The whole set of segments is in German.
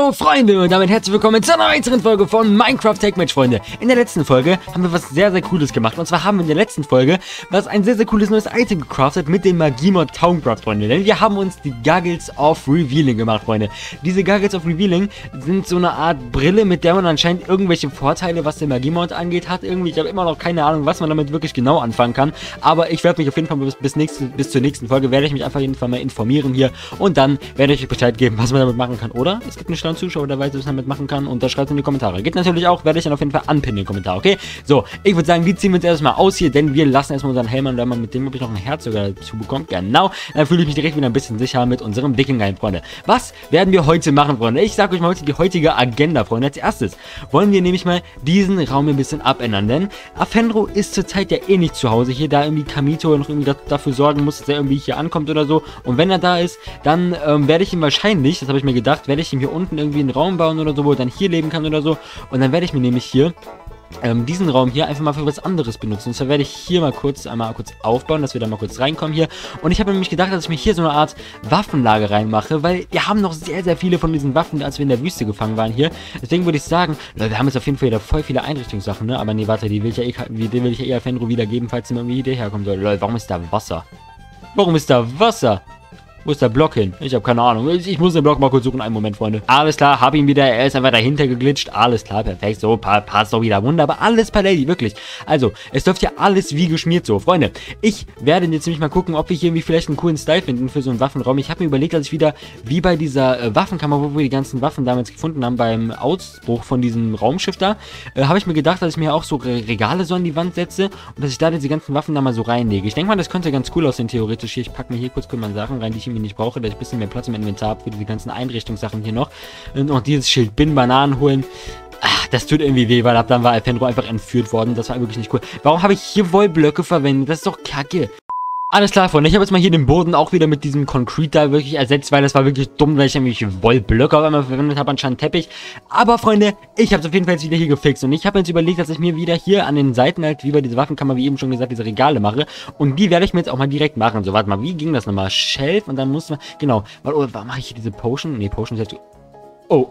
Yo Freunde und damit herzlich willkommen zu einer weiteren Folge von Minecraft Tech Match, Freunde. In der letzten Folge haben wir was sehr cooles gemacht. Und zwar haben wir in der letzten Folge ein sehr cooles neues Item gecraftet mit dem Magiemod Tauncraft, Freunde. Denn wir haben uns die Goggles of Revealing gemacht, Freunde. Diese Goggles of Revealing sind so eine Art Brille, mit der man anscheinend irgendwelche Vorteile, was den Magiemod angeht, hat. Irgendwie, ich habe immer noch keine Ahnung, was man damit wirklich genau anfangen kann. Aber ich werde mich auf jeden Fall bis zur nächsten Folge, werde ich mich einfach jeden Fall mal informieren hier. Und dann werde ich euch Bescheid geben, was man damit machen kann. Oder es gibt einen schlauen Zuschauer, der weiß, was man damit machen kann. Und das schreibt in die Kommentare. Geht natürlich auch, werde ich dann auf jeden Fall anpinnen in den Kommentar, okay? So, ich würde sagen, die ziehen wir uns erstmal aus hier, denn wir lassen erstmal unseren Helm an, und mit dem habe ich noch ein Herz sogar dazu bekommen. Genau, dann fühle ich mich direkt wieder ein bisschen sicher mit unserem Wikinger, Freunde. Was werden wir heute machen, Freunde? Ich sage euch mal heute die heutige Agenda, Freunde. Als erstes wollen wir nämlich mal diesen Raum ein bisschen abändern, denn Afenro ist zurzeit ja eh nicht zu Hause hier, da irgendwie Kamito noch irgendwie dafür sorgen muss, dass er irgendwie hier ankommt oder so. Und wenn er da ist, dann werde ich ihm wahrscheinlich, das habe ich mir gedacht, werde ich ihm hier unten irgendwie einen Raum bauen oder so, wo er dann hier leben kann oder so. Und dann werde ich mir nämlich hier diesen Raum hier einfach mal für was anderes benutzen. Und zwar werde ich hier mal kurz aufbauen, dass wir da mal kurz reinkommen hier. Und ich habe nämlich gedacht, dass ich mir hier so eine Art Waffenlager reinmache, weil wir haben noch sehr viele von diesen Waffen, als wir in der Wüste gefangen waren hier. Deswegen würde ich sagen, wir haben jetzt auf jeden Fall wieder voll viele Einrichtungssachen, ne? Aber nee, warte, die will ich ja eher Fenro wiedergeben, falls sie mir irgendwie hierher kommen soll. Leute, warum ist da Wasser? Warum ist da Wasser? Wo ist der Block hin? Ich habe keine Ahnung. Ich muss den Block mal kurz suchen. Einen Moment, Freunde. Alles klar, hab ihn wieder. Er ist einfach dahinter geglitscht. Alles klar, perfekt. So, passt doch wieder. Wunderbar. Alles Paletti, wirklich. Also, es läuft ja alles wie geschmiert so. Freunde, ich werde jetzt nämlich mal gucken, ob wir hier irgendwie vielleicht einen coolen Style finden für so einen Waffenraum. Ich habe mir überlegt, dass ich wieder, wie bei dieser Waffenkammer, wo wir die ganzen Waffen damals gefunden haben, beim Ausbruch von diesem Raumschiff da, habe ich mir gedacht, dass ich mir auch so Regale so an die Wand setze und dass ich da diese ganzen Waffen da mal so reinlege. Ich denke mal, das könnte ganz cool aussehen, theoretisch. Hier, ich packe mir hier kurz mal Sachen rein, die ich nicht brauche, dass ich ein bisschen mehr Platz im Inventar habe für diese ganzen Einrichtungssachen hier noch. Und noch dieses Schild Bananen holen. Ach, das tut irgendwie weh, weil ab dann war Alfenro einfach entführt worden. Das war wirklich nicht cool. Warum habe ich hier Wollblöcke verwendet? Das ist doch kacke. Alles klar, Freunde. Ich habe jetzt mal hier den Boden auch wieder mit diesem Concrete da wirklich ersetzt, weil das war wirklich dumm, weil ich nämlich Wollblöcke auf einmal verwendet habe, anscheinend Teppich. Aber, Freunde, ich habe es auf jeden Fall jetzt wieder hier gefixt. Und ich habe jetzt überlegt, dass ich mir wieder hier an den Seiten halt, wie bei dieser Waffenkammer, wie eben schon gesagt, diese Regale mache. Und die werde ich mir jetzt auch mal direkt machen. So, warte mal, wie ging das nochmal? Shelf und dann muss man, genau. Warte, mache ich hier diese Potion? Nee, Potion ist jetzt... Oh,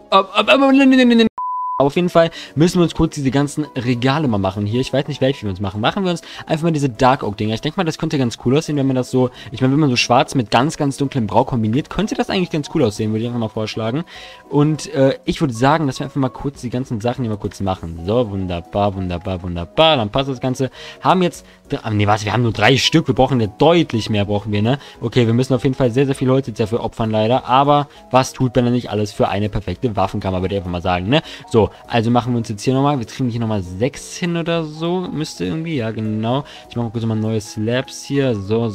nee. Auf jeden Fall müssen wir uns kurz diese ganzen Regale mal machen hier. Ich weiß nicht, welche wir uns machen. Machen wir uns einfach mal diese Dark Oak Dinger. Ich denke mal, das könnte ganz cool aussehen, wenn man das so... Ich meine, wenn man so schwarz mit ganz dunklem Grau kombiniert, könnte das eigentlich ganz cool aussehen, würde ich einfach mal vorschlagen. Und ich würde sagen, dass wir einfach mal kurz die ganzen Sachen hier mal kurz machen. So, wunderbar. Dann passt das Ganze. Haben jetzt... Nee, was? Wir haben nur 3 Stück. Wir brauchen ja deutlich mehr, brauchen wir, ne? Okay, wir müssen auf jeden Fall sehr viel Holz jetzt dafür opfern, leider. Aber was tut man denn nicht alles für eine perfekte Waffenkammer, würde ich einfach mal sagen, ne? So, also machen wir uns jetzt hier nochmal. Wir kriegen hier nochmal 6 hin oder so. Müsste irgendwie, ja, genau. Ich mache kurz mal neue Slabs hier. So.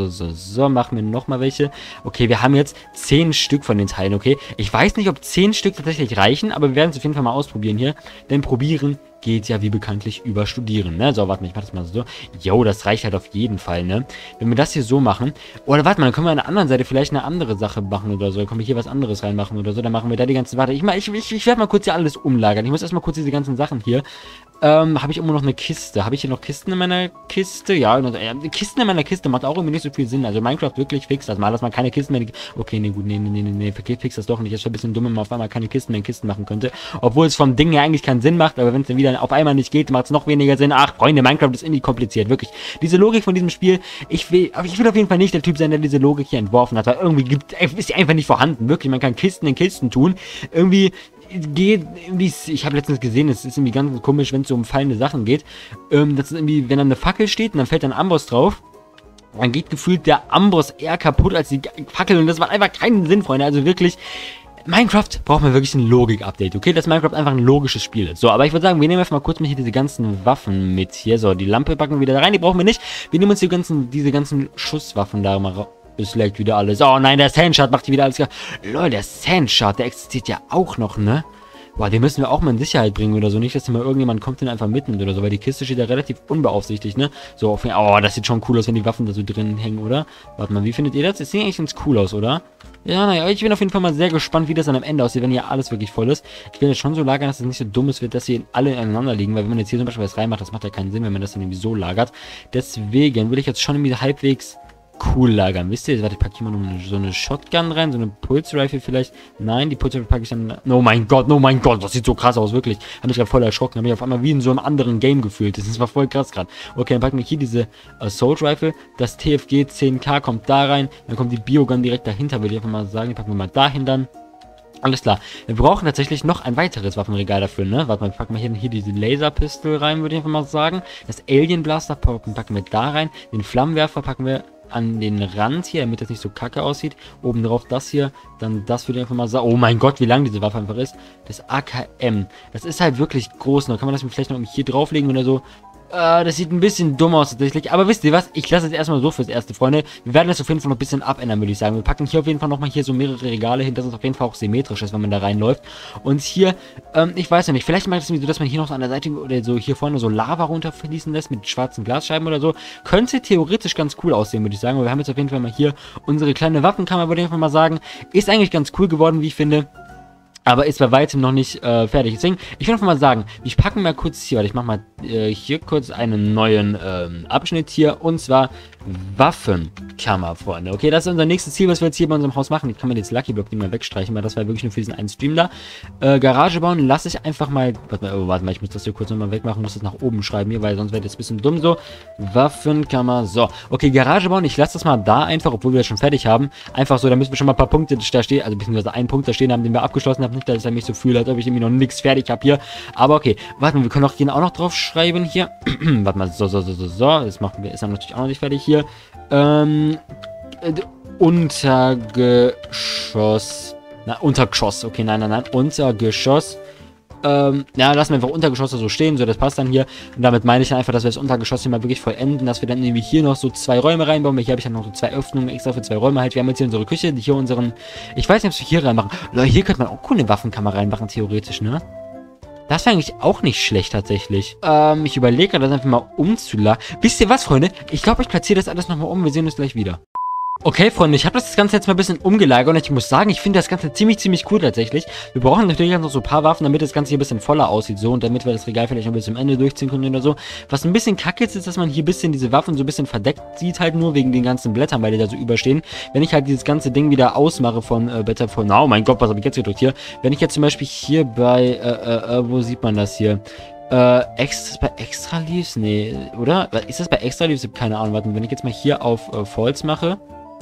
Machen wir nochmal welche. Okay, wir haben jetzt 10 Stück von den Teilen, okay? Ich weiß nicht, ob 10 Stück tatsächlich reichen, aber wir werden es auf jeden Fall mal ausprobieren hier. Denn probieren geht ja wie bekanntlich über Studieren, ne? So, warte mal, ich mach das mal so. Jo, das reicht halt auf jeden Fall, ne? Wenn wir das hier so machen, oder warte mal, dann können wir an der anderen Seite vielleicht eine andere Sache machen oder so. Dann können wir hier was anderes reinmachen oder so. Dann machen wir da die ganzen, warte, ich werde mal kurz hier alles umlagern. Ich muss erstmal kurz diese ganzen Sachen hier. Habe ich immer noch eine Kiste? Habe ich hier noch Kisten in meiner Kiste? Ja, Kisten in meiner Kiste macht auch irgendwie nicht so viel Sinn. Also Minecraft wirklich fix das mal, dass man keine Kisten mehr... Okay, nee, gut, nee, fix das doch nicht. Das ist schon ein bisschen dumm, wenn man auf einmal keine Kisten mehr in Kisten machen könnte. Obwohl es vom Ding her eigentlich keinen Sinn macht, aber wenn es dann wieder auf einmal nicht geht, macht es noch weniger Sinn. Ach, Freunde, Minecraft ist irgendwie kompliziert, wirklich. Diese Logik von diesem Spiel, ich will auf jeden Fall nicht der Typ sein, der diese Logik hier entworfen hat, weil irgendwie ist sie einfach nicht vorhanden. Wirklich, man kann Kisten in Kisten tun. Irgendwie... ich habe letztens gesehen, es ist irgendwie ganz komisch, wenn es so um fallende Sachen geht, das ist irgendwie, wenn da eine Fackel steht und dann fällt ein Amboss drauf, dann geht gefühlt der Amboss eher kaputt als die Fackel und das macht einfach keinen Sinn, Freunde, also wirklich, Minecraft braucht man wirklich ein Logik-Update, okay, dass Minecraft einfach ein logisches Spiel ist. So, aber ich würde sagen, wir nehmen einfach mal kurz mit hier diese ganzen Waffen mit hier, so, die Lampe packen wir wieder da rein, die brauchen wir nicht, wir nehmen uns diese ganzen Schusswaffen da mal raus. Es leckt wieder alles. Oh nein, der Sandshard macht hier wieder alles. Leute, der Sandshard, der existiert ja auch noch, ne? Boah, den müssen wir auch mal in Sicherheit bringen oder so. Nicht, dass hier mal irgendjemand kommt und einfach mitnimmt oder so, weil die Kiste steht ja relativ unbeaufsichtigt, ne? So, oh, das sieht schon cool aus, wenn die Waffen da so drin hängen, oder? Warte mal, wie findet ihr das? Das sieht eigentlich ganz cool aus, oder? Ja, naja, ich bin auf jeden Fall mal sehr gespannt, wie das dann am Ende aussieht, wenn hier alles wirklich voll ist. Ich will jetzt schon so lagern, dass es nicht so dumm ist, dass sie alle ineinander liegen, weil wenn man jetzt hier zum Beispiel was reinmacht, das macht ja keinen Sinn, wenn man das dann irgendwie so lagert. Deswegen will ich jetzt schon irgendwie halbwegs cool lagern. Wisst ihr, warte, ich packe hier mal noch so eine Shotgun rein, so eine Pulse Rifle vielleicht. Nein, die Pulse Rifle packe ich dann... Oh mein Gott, das sieht so krass aus, wirklich. Habe mich gerade voll erschrocken, habe mich auf einmal wie in so einem anderen Game gefühlt. Das war voll krass gerade. Okay, dann packen wir hier diese Assault Rifle. Das TFG 10K kommt da rein. Dann kommt die Biogun direkt dahinter, würde ich einfach mal sagen. Die packen wir mal dahin dann. Alles klar. Wir brauchen tatsächlich noch ein weiteres Waffenregal dafür, ne? Warte mal, wir packen hier diese Laserpistole rein, würde ich einfach mal sagen. Das Alien Blaster packen wir da rein. Den Flammenwerfer packen wir an den Rand hier, damit das nicht so kacke aussieht. Oben drauf das hier. Dann das würde ich einfach mal sagen. Oh mein Gott, wie lang diese Waffe einfach ist. Das AKM. Das ist halt wirklich groß. Da kann man das vielleicht noch hier drauflegen oder so. Das sieht ein bisschen dumm aus tatsächlich. Aber wisst ihr was? Ich lasse es erstmal so fürs erste, Freunde. Wir werden das auf jeden Fall noch ein bisschen abändern, würde ich sagen. Wir packen hier auf jeden Fall nochmal hier so mehrere Regale hin, dass es auf jeden Fall auch symmetrisch ist, wenn man da reinläuft. Und hier, ich weiß ja nicht, vielleicht mache ich das so, dass man hier noch so an der Seite oder so hier vorne so Lava runterfließen lässt mit schwarzen Glasscheiben oder so. Könnte theoretisch ganz cool aussehen, würde ich sagen. Aber wir haben jetzt auf jeden Fall mal hier unsere kleine Waffenkammer, würde ich einfach mal sagen. Ist eigentlich ganz cool geworden, wie ich finde. Aber ist bei weitem noch nicht fertig. Deswegen, ich will einfach mal sagen, ich packe mal kurz hier, warte, ich mache mal hier kurz einen neuen Abschnitt hier. Und zwar Waffenkammer, Freunde. Okay, das ist unser nächstes Ziel, was wir jetzt hier bei unserem Haus machen. Ich kann mir jetzt Lucky Block nicht mehr wegstreichen, weil das war wirklich nur für diesen einen Stream da. Garage bauen lasse ich einfach mal... Warte mal, ich muss das hier kurz nochmal wegmachen, muss das nach oben schreiben hier, weil sonst wäre das ein bisschen dumm so. Waffenkammer, so. Okay, Garage bauen, ich lasse das mal da einfach, obwohl wir das schon fertig haben. Einfach so, da müssen wir schon mal ein paar Punkte da stehen, also beziehungsweise einen Punkt da stehen haben, den wir abgeschlossen haben. Nicht, dass ich mich so fühle, als ob ich irgendwie noch nichts fertig habe hier. Aber okay, warte mal, wir können auch hier auch noch drauf schreiben hier. Warte mal, so. Das machen wir, ist dann natürlich auch noch nicht fertig hier. Untergeschoss. Untergeschoss. Okay, nein. Untergeschoss. Ja, lassen wir einfach Untergeschosse so stehen, so, das passt dann hier. Und damit meine ich dann einfach, dass wir das Untergeschoss hier mal wirklich vollenden, dass wir dann irgendwie hier noch so 2 Räume reinbauen, weil hier habe ich dann noch so 2 Öffnungen extra für 2 Räume halt. Wir haben jetzt hier unsere Küche, hier unseren, ich weiß nicht, ob wir hier reinmachen. Leute, hier könnte man auch cool eine Waffenkammer reinmachen, theoretisch, ne? Das wäre eigentlich auch nicht schlecht, tatsächlich. Ich überlege das einfach mal umzuladen. Wisst ihr was, Freunde? Ich glaube, ich platziere das alles nochmal um, wir sehen uns gleich wieder. Okay, Freunde, ich habe das Ganze jetzt mal ein bisschen umgelagert und ich muss sagen, ich finde das Ganze ziemlich cool tatsächlich. Wir brauchen natürlich noch so ein paar Waffen, damit das Ganze hier ein bisschen voller aussieht, so, und damit wir das Regal vielleicht noch bis zum Ende durchziehen können oder so. Was ein bisschen kacke ist, dass man hier ein bisschen diese Waffen so ein bisschen verdeckt sieht, halt nur wegen den ganzen Blättern, weil die da so überstehen. Wenn ich halt dieses ganze Ding wieder ausmache von Better for Now, oh mein Gott, was habe ich jetzt gedrückt hier? Wenn ich jetzt zum Beispiel hier bei, wo sieht man das hier? Ist das bei Extra Leaves? Nee, oder? Ist das bei Extra Leaves? Ich habe keine Ahnung, warte, wenn ich jetzt mal hier auf False mache.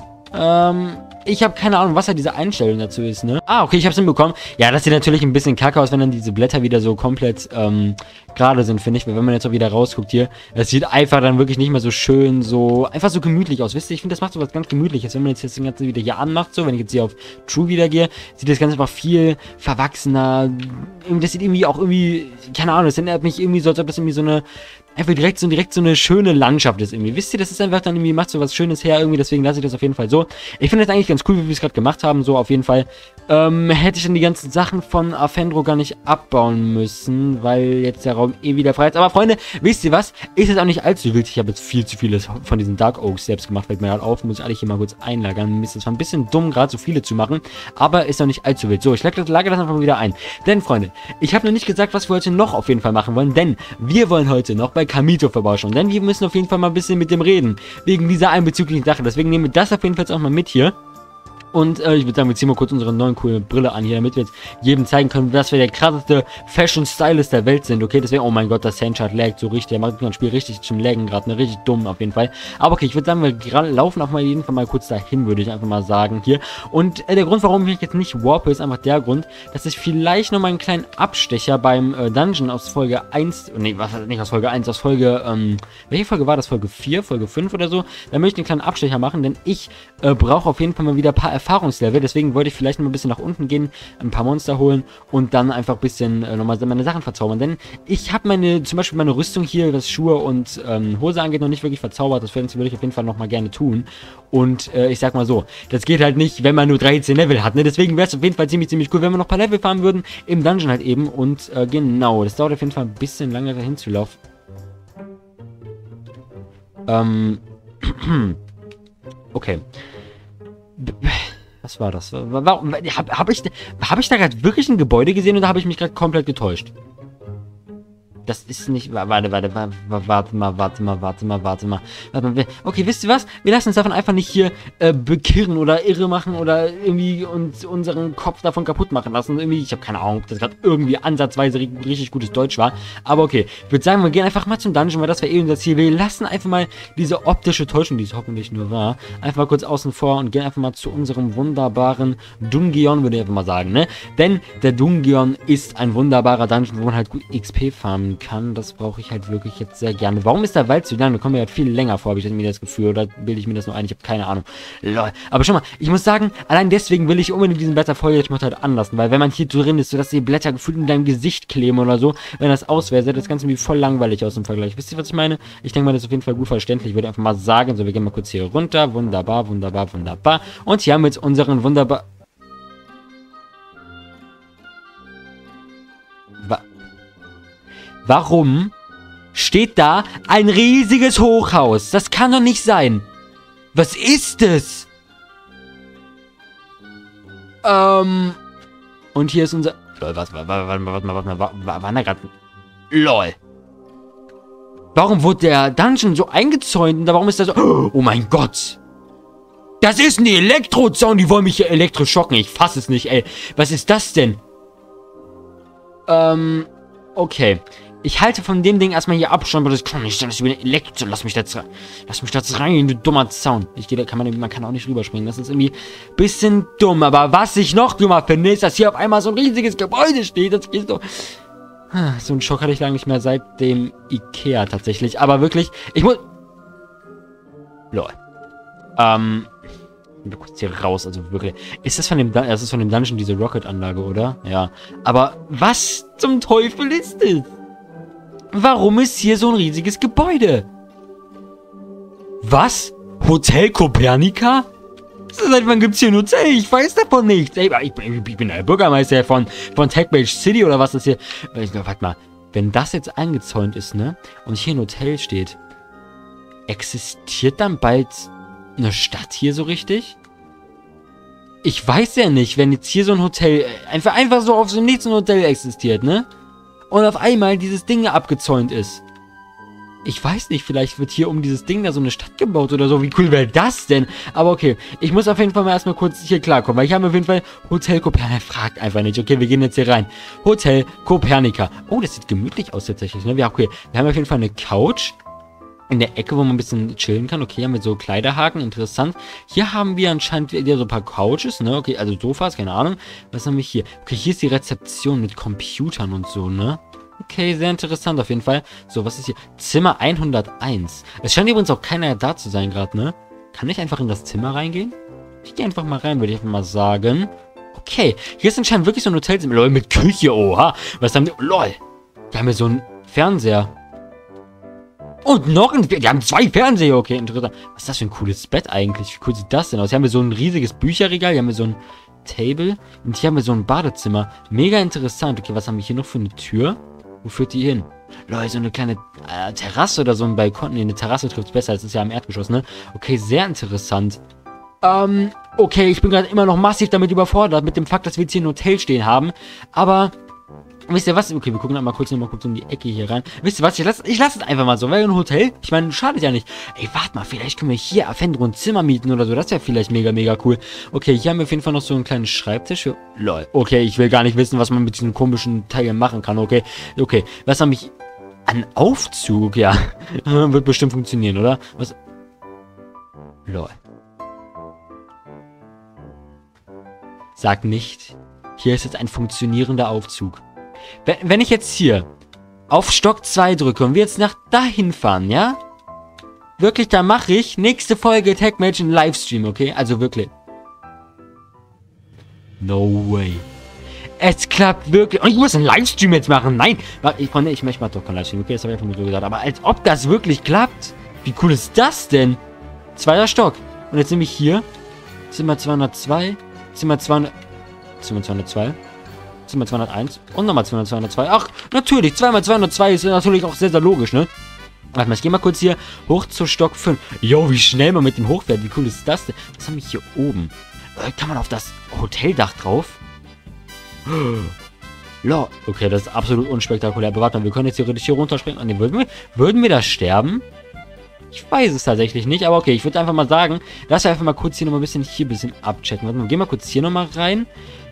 Ich habe keine Ahnung, was da diese Einstellung dazu ist, ne? Ah, okay, ich habe es hinbekommen. Ja, das sieht natürlich ein bisschen kacke aus, wenn dann diese Blätter wieder so komplett, gerade sind, finde ich. Weil wenn man jetzt auch wieder rausguckt hier, es sieht einfach dann wirklich nicht mehr so schön, so, einfach so gemütlich aus. Wisst ihr, ich finde, das macht so was ganz Gemütliches. Wenn man jetzt das Ganze wieder hier anmacht, so, wenn ich jetzt hier auf True wieder gehe, sieht das Ganze einfach viel verwachsener. Das sieht irgendwie auch irgendwie, keine Ahnung, das erinnert mich irgendwie so, als ob das irgendwie so eine, einfach direkt so eine schöne Landschaft ist irgendwie. Wisst ihr, das ist einfach dann irgendwie, macht so was Schönes her irgendwie, deswegen lasse ich das auf jeden Fall so. Ich finde das eigentlich ganz cool, wie wir es gerade gemacht haben, so auf jeden Fall. Hätte ich dann die ganzen Sachen von Afendro gar nicht abbauen müssen, weil jetzt der Raum eh wieder frei ist. Aber Freunde, wisst ihr was? Ist jetzt auch nicht allzu wild. Ich habe jetzt viel zu vieles von diesen Dark Oaks selbst gemacht, fällt mir halt auf. Muss ich alle hier mal kurz einlagern. Mist, das war ein bisschen dumm, gerade so viele zu machen, aber ist auch nicht allzu wild. So, ich lagere das einfach mal wieder ein. Denn, Freunde, ich habe noch nicht gesagt, was wir heute noch auf jeden Fall machen wollen, denn wir wollen heute noch bei Kamito vorbeischauen. Denn wir müssen auf jeden Fall mal ein bisschen mit dem reden, wegen dieser einbezüglichen Sache. Deswegen nehmen wir das auf jeden Fall jetzt auch mal mit hier. Und ich würde sagen, wir ziehen mal kurz unsere neuen coole Brille an hier, damit wir jetzt jedem zeigen können, dass wir der krasseste Fashion-Stylist der Welt sind, okay? Deswegen, oh mein Gott, das Sandchart laggt so richtig, der macht das Spiel richtig zum Laggen gerade, ne? Richtig dumm auf jeden Fall. Aber okay, ich würde sagen, wir laufen auch mal jeden Fall mal kurz dahin, würde ich einfach mal sagen hier. Und der Grund, warum ich jetzt nicht warpe, ist einfach der Grund, dass ich vielleicht nochmal einen kleinen Abstecher beim Dungeon aus Folge 1, nee, was, nicht aus Folge 1, aus Folge, welche Folge war das? Folge 4, Folge 5 oder so? Da möchte ich einen kleinen Abstecher machen, denn ich brauche auf jeden Fall mal wieder ein paar Erfahrungslevel, deswegen wollte ich vielleicht noch ein bisschen nach unten gehen, ein paar Monster holen und dann einfach ein bisschen nochmal meine Sachen verzaubern, denn ich habe zum Beispiel meine Rüstung hier, was Schuhe und Hose angeht, noch nicht wirklich verzaubert, das würde ich auf jeden Fall nochmal gerne tun und ich sag mal so, das geht halt nicht, wenn man nur 13 Level hat, ne? Deswegen wäre es auf jeden Fall ziemlich cool, wenn wir noch ein paar Level fahren würden, im Dungeon halt eben und genau, das dauert auf jeden Fall ein bisschen lange dahin zu laufen. Okay. Was war das? Warum? Hab ich da gerade wirklich ein Gebäude gesehen oder habe ich mich gerade komplett getäuscht? Das ist nicht... Warte mal. Okay, wisst ihr was? Wir lassen uns davon einfach nicht hier bekirren oder irre machen oder irgendwie uns unseren Kopf davon kaputt machen lassen. Irgendwie, ich habe keine Ahnung, ob das gerade irgendwie ansatzweise richtig gutes Deutsch war. Aber okay, ich würde sagen, wir gehen einfach mal zum Dungeon, weil das wäre unser Ziel. Wir lassen einfach mal diese optische Täuschung, die es hoffentlich nur war, einfach mal kurz außen vor und gehen einfach mal zu unserem wunderbaren Dungeon, würde ich einfach mal sagen, ne? Denn der Dungeon ist ein wunderbarer Dungeon, wo man halt gut XP farmen kann. Das brauche ich halt wirklich jetzt sehr gerne. Warum ist der Wald so lang? Da kommen wir halt viel länger vor, habe ich mir das Gefühl. Oder bilde ich mir das nur ein? Ich habe keine Ahnung. Lol. Aber schon mal, ich muss sagen, allein deswegen will ich unbedingt diesen Blätter-Foliage-Mod halt anlassen. Weil wenn man hier drin ist, sodass die Blätter gefühlt in deinem Gesicht kleben oder so, wenn das aus wäre, sähe das Ganze irgendwie voll langweilig aus im Vergleich. Wisst ihr, was ich meine? Ich denke mal, das ist auf jeden Fall gut verständlich. Ich würde einfach mal sagen, so, wir gehen mal kurz hier runter. Wunderbar. Und hier haben wir jetzt unseren wunderbar... Warum steht da ein riesiges Hochhaus? Das kann doch nicht sein. Was ist es? Und hier ist unser... Lol, warte mal, war da gerade... Lol. Warum wurde der Dungeon so eingezäunt? Und warum ist das so... Oh mein Gott. Das ist ein Elektrozaun. Die wollen mich hier elektrisch schocken. Ich fasse es nicht, ey. Was ist das denn? Okay. Ich halte von dem Ding erstmal hier Abstand, aber das kann nicht sein, dass ich wieder Elektro... Lass mich das rein, du dummer Zaun. Man kann auch nicht rüberspringen. Das ist irgendwie ein bisschen dumm. Aber was ich noch dummer finde, ist, dass hier auf einmal so ein riesiges Gebäude steht. Das ist so... So einen Schock hatte ich lange nicht mehr seit dem Ikea tatsächlich. Aber wirklich, ich muss... Lol. Ich bin kurz hier raus, also wirklich. Ist das von dem Dungeon diese Rocket-Anlage, oder? Ja. Aber was zum Teufel ist das? Warum ist hier so ein riesiges Gebäude? Was? Hotel Kopernika? Seit wann gibt's hier ein Hotel? Ich weiß davon nichts. Ey, ich bin der Bürgermeister von TechMage City oder was ist hier? Warte mal. Wenn das jetzt eingezäunt ist, ne? Und hier ein Hotel steht, existiert dann bald eine Stadt hier so richtig? Ich weiß ja nicht, wenn jetzt hier so ein Hotel einfach so auf so nichts ein Hotel existiert, ne? Und auf einmal dieses Ding abgezäunt ist. Ich weiß nicht, vielleicht wird hier um dieses Ding da so eine Stadt gebaut oder so. Wie cool wäre das denn? Aber okay, ich muss auf jeden Fall mal erstmal kurz hier klarkommen, weil ich habe auf jeden Fall Hotel Kopernika. Fragt einfach nicht. Okay, wir gehen jetzt hier rein. Hotel Kopernika. Oh, das sieht gemütlich aus tatsächlich, ne? Ja, okay. Wir haben auf jeden Fall eine Couch in der Ecke, wo man ein bisschen chillen kann. Okay, haben wir so Kleiderhaken, interessant. Hier haben wir anscheinend wieder so ein paar Couches, ne? Okay, also Sofas, keine Ahnung. Was haben wir hier? Okay, hier ist die Rezeption mit Computern und so, ne? Okay, sehr interessant auf jeden Fall. So, was ist hier? Zimmer 101. Es scheint übrigens auch keiner da zu sein gerade, ne? Kann ich einfach in das Zimmer reingehen? Ich gehe einfach mal rein, würde ich einfach mal sagen. Okay, hier ist anscheinend wirklich so ein Hotelzimmer. Lol, mit Küche, oha. Was haben die? Lol. Wir haben hier so einen Fernseher. Und noch ein... Wir haben 2 Fernseher. Okay, interessant. Was ist das für ein cooles Bett eigentlich? Wie cool sieht das denn aus? Hier haben wir so ein riesiges Bücherregal. Hier haben wir so ein Table. Und hier haben wir so ein Badezimmer. Mega interessant. Okay, was haben wir hier noch für eine Tür? Wo führt die hin? Leute, so eine kleine Terrasse oder so ein Balkon. Ne, eine Terrasse trifft es besser. Das ist ja am Erdgeschoss, ne? Okay, sehr interessant. Okay, ich bin gerade immer noch massiv damit überfordert. Mit dem Fakt, dass wir jetzt hier ein Hotel stehen haben. Aber... Wisst ihr was? Okay, wir gucken mal kurz um die Ecke hier rein. Wisst ihr was? Ich lasse es einfach mal so. Weil ein Hotel, ich meine, schadet ja nicht. Ey, warte mal, vielleicht können wir hier Avendro ein Zimmer mieten oder so. Das wäre vielleicht mega cool. Okay, hier haben wir auf jeden Fall noch so einen kleinen Schreibtisch. Lol. Okay, ich will gar nicht wissen, was man mit diesen komischen Teilen machen kann. Okay, was habe ich... Ein Aufzug, ja. Wird bestimmt funktionieren, oder? Was... Lol. Sag nicht, hier ist jetzt ein funktionierender Aufzug. Wenn ich jetzt hier auf Stock 2 drücke und wir jetzt nach dahin fahren, ja? Wirklich, da mache ich nächste Folge TechMage in Livestream, okay? Also wirklich. No way. Es klappt wirklich. Und ich muss einen Livestream jetzt machen. Nein. Ich möchte mal doch keinen Livestream. Okay, das habe ich einfach nur so gesagt. Aber als ob das wirklich klappt. Wie cool ist das denn? 2. Stock. Und jetzt nehme ich hier Zimmer 202, Zimmer 200, Zimmer 202. Zimmer 201 und nochmal Zimmer 202. Ach, natürlich, 2 mal 202 ist natürlich auch sehr logisch, ne? Warte mal, ich gehe mal kurz hier hoch zu Stock 5. Jo, wie schnell man mit dem hochfährt. Wie cool ist das denn? Was haben wir hier oben? Kann man auf das Hoteldach drauf? Okay, das ist absolut unspektakulär. Aber warte mal, wir können jetzt theoretisch hier runterspringen. Ne, würden wir da sterben? Ich weiß es tatsächlich nicht, aber okay, ich würde einfach mal sagen, lass einfach mal kurz hier nochmal ein bisschen abchecken. Warte mal, gehen wir kurz hier nochmal rein.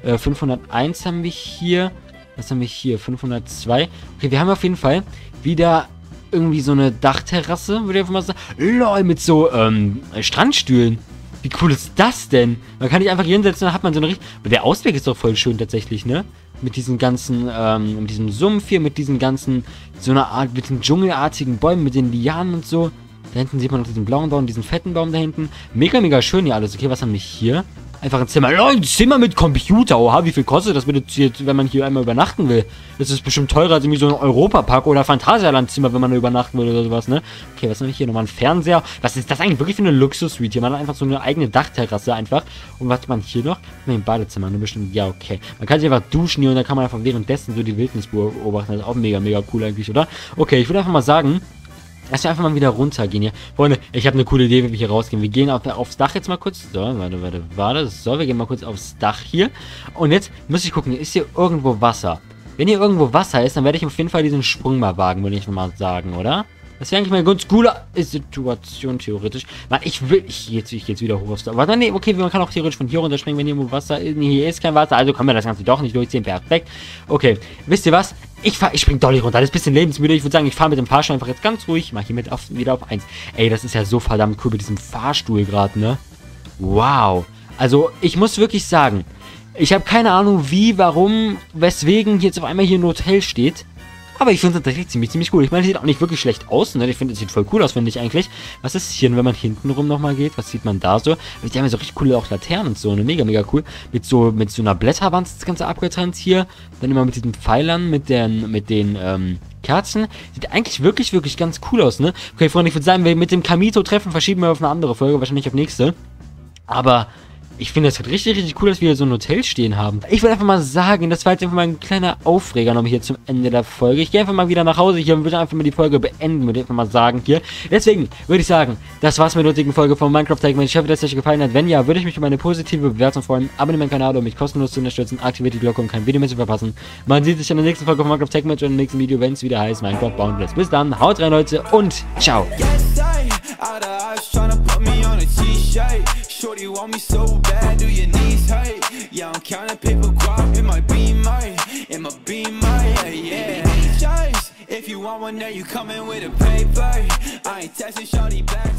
501 haben wir hier. Was haben wir hier? 502. Okay, wir haben auf jeden Fall wieder irgendwie so eine Dachterrasse, würde ich einfach mal sagen. Lol, mit so, Strandstühlen. Wie cool ist das denn? Man kann nicht einfach hier hinsetzen, dann hat man so eine richtig... Der Ausblick ist doch voll schön tatsächlich, ne? Mit diesen ganzen, mit diesem Sumpf hier, mit diesen ganzen, so einer Art, mit den dschungelartigen Bäumen, mit den Lianen und so. Da hinten sieht man noch diesen blauen Baum, diesen fetten Baum da hinten. Mega, mega schön hier alles. Okay, was haben wir hier? Einfach ein Zimmer. Leute, ein Zimmer mit Computer. Oha, wie viel kostet das bitte jetzt, wenn man hier einmal übernachten will? Das ist bestimmt teurer als irgendwie so ein Europapark oder Phantasialand-Zimmer, wenn man da übernachten will oder sowas, ne? Okay, was haben wir hier? Nochmal ein Fernseher. Was ist das eigentlich wirklich für eine Luxus-Suite hier? Man hat einfach so eine eigene Dachterrasse einfach. Und was hat man hier noch? Ne, ein Badezimmer. Nur bestimmt, ja, okay. Man kann sich einfach duschen hier und dann kann man einfach währenddessen so die Wildnis beobachten. Das ist auch mega, mega cool eigentlich, oder? Okay, ich würde einfach mal sagen... Lass mich einfach mal wieder runtergehen hier. Freunde, ich habe eine coole Idee, wie wir hier rausgehen. Wir gehen aufs Dach jetzt mal kurz. So, warte. So, wir gehen mal kurz aufs Dach hier. Und jetzt muss ich gucken, ist hier irgendwo Wasser? Wenn hier irgendwo Wasser ist, dann werde ich auf jeden Fall diesen Sprung mal wagen, würde ich mal sagen, oder? Das wäre eigentlich mal eine ganz coole Situation, theoretisch. Mann, ich gehe jetzt wieder hoch aufs Dach. Warte, nee, okay, man kann auch theoretisch von hier runterspringen, wenn hier irgendwo Wasser ist. Nee, hier ist kein Wasser, also können wir das Ganze doch nicht durchziehen. Perfekt. Okay, wisst ihr was? Ich spring Dolly runter. Das ist ein bisschen lebensmüde. Ich würde sagen, ich fahre mit dem Fahrstuhl einfach jetzt ganz ruhig. Ich mache hier wieder auf 1. Ey, das ist ja so verdammt cool mit diesem Fahrstuhl gerade, ne? Wow. Also, ich muss wirklich sagen, ich habe keine Ahnung, wie, warum, weswegen jetzt auf einmal hier ein Hotel steht. Aber ich finde es tatsächlich ziemlich cool. Ich meine, es sieht auch nicht wirklich schlecht aus, ne? Ich finde, es sieht voll cool aus, finde ich eigentlich. Was ist hier, wenn man hinten rum nochmal geht? Was sieht man da so? Die haben ja so richtig coole auch Laternen und so, ne? Mega, mega cool. Mit so einer Blätterwand das Ganze abgetrennt hier. Dann immer mit diesen Pfeilern, mit den Kerzen. Sieht eigentlich wirklich ganz cool aus, ne? Okay, Freunde, ich würde sagen, mit dem Kamito-Treffen verschieben wir auf eine andere Folge, wahrscheinlich auf nächste. Aber... ich finde das halt richtig cool, dass wir hier so ein Hotel stehen haben. Ich würde einfach mal sagen, das war jetzt einfach mal ein kleiner Aufreger nochmal hier zum Ende der Folge. Ich gehe einfach mal wieder nach Hause hier und würde einfach mal die Folge beenden, würde ich einfach mal sagen hier. Deswegen würde ich sagen, das war's mit der heutigen Folge von Minecraft Tech Match. Ich hoffe, dass es euch gefallen hat. Wenn ja, würde ich mich über eine positive Bewertung freuen. Abonniert meinen Kanal, um mich kostenlos zu unterstützen. Aktiviert die Glocke, um kein Video mehr zu verpassen. Man sieht sich in der nächsten Folge von Minecraft Tech Match und im nächsten Video, wenn es wieder heißt Minecraft Boundless. Bis dann, haut rein, Leute, und ciao. Shorty want me so bad, do your knees hurt? Yeah, I'm counting paper guap in my beamer, yeah. If you want one, now you coming with a paper. I ain't texting shorty back.